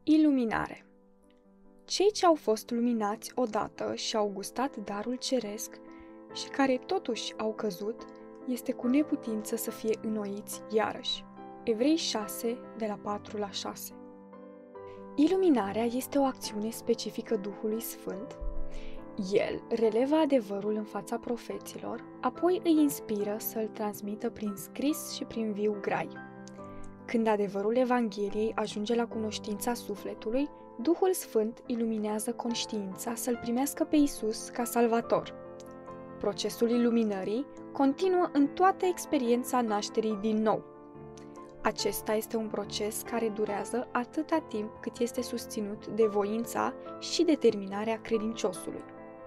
Iluminare. Cei ce au fost luminați odată și au gustat darul ceresc și care totuși au căzut, este cu neputință să fie înnoiți iarăși. Evrei 6, de la 4-6. Iluminarea este o acțiune specifică Duhului Sfânt. El relevă adevărul în fața profeților, apoi îi inspiră să-l transmită prin scris și prin viu grai. Când adevărul Evangheliei ajunge la cunoștința sufletului, Duhul Sfânt iluminează conștiința să-L primească pe Isus ca Salvator. Procesul iluminării continuă în toată experiența nașterii din nou. Acesta este un proces care durează atâta timp cât este susținut de voința și determinarea credinciosului.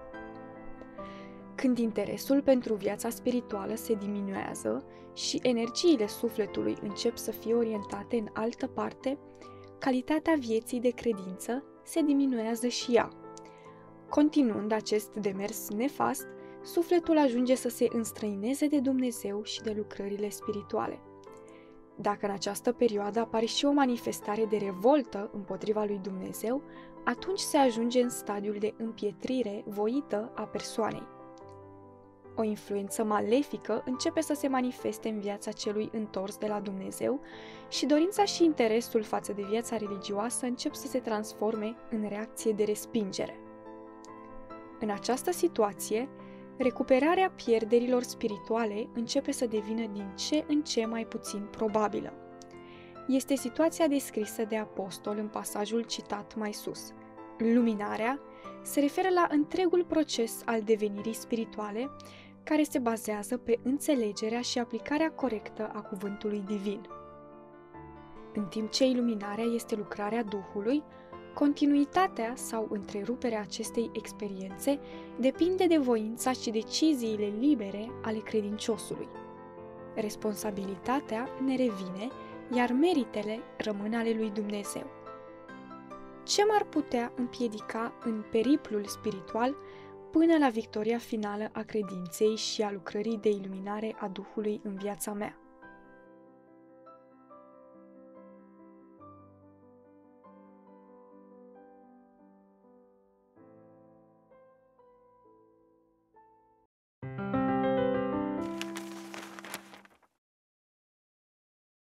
Când interesul pentru viața spirituală se diminuează și energiile sufletului încep să fie orientate în altă parte, calitatea vieții de credință se diminuează și ea. Continuând acest demers nefast, sufletul ajunge să se înstrăineze de Dumnezeu și de lucrările spirituale. Dacă în această perioadă apare și o manifestare de revoltă împotriva lui Dumnezeu, atunci se ajunge în stadiul de împietrire voită a persoanei. O influență malefică începe să se manifeste în viața celui întors de la Dumnezeu și dorința și interesul față de viața religioasă încep să se transforme în reacție de respingere. În această situație, recuperarea pierderilor spirituale începe să devină din ce în ce mai puțin probabilă. Este situația descrisă de apostol în pasajul citat mai sus. Luminarea se referă la întregul proces al devenirii spirituale, care se bazează pe înțelegerea și aplicarea corectă a cuvântului divin. În timp ce iluminarea este lucrarea Duhului, continuitatea sau întreruperea acestei experiențe depinde de voința și deciziile libere ale credinciosului. Responsabilitatea ne revine, iar meritele rămân ale lui Dumnezeu. Ce m-ar putea împiedica în periplul spiritual până la victoria finală a credinței și a lucrării de iluminare a Duhului în viața mea?